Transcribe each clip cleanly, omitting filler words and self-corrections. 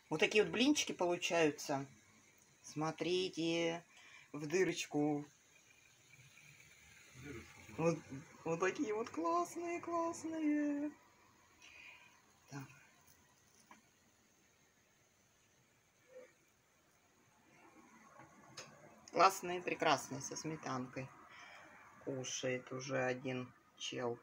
Вот такие вот блинчики получаются. Смотрите, в дырочку. Вот такие вот классные. Так. Классные, прекрасные, со сметанкой. Кушает уже один чел.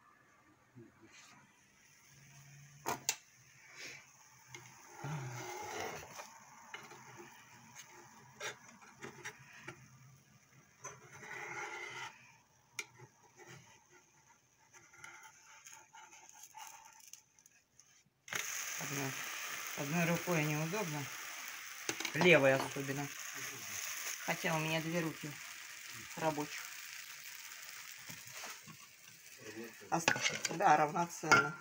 Одной рукой неудобно. Левой особенно. Хотя у меня две руки рабочих. Да, равноценно.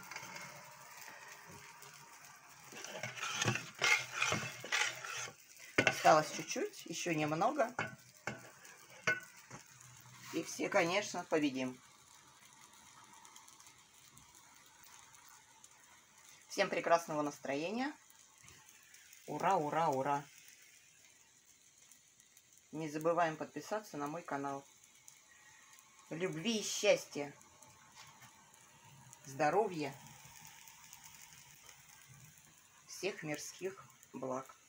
Осталось чуть-чуть, еще немного. И все, конечно, победим. Всем прекрасного настроения. Ура, ура, ура. Не забываем подписаться на мой канал. Любви и счастья. Здоровья. Всех мирских благ.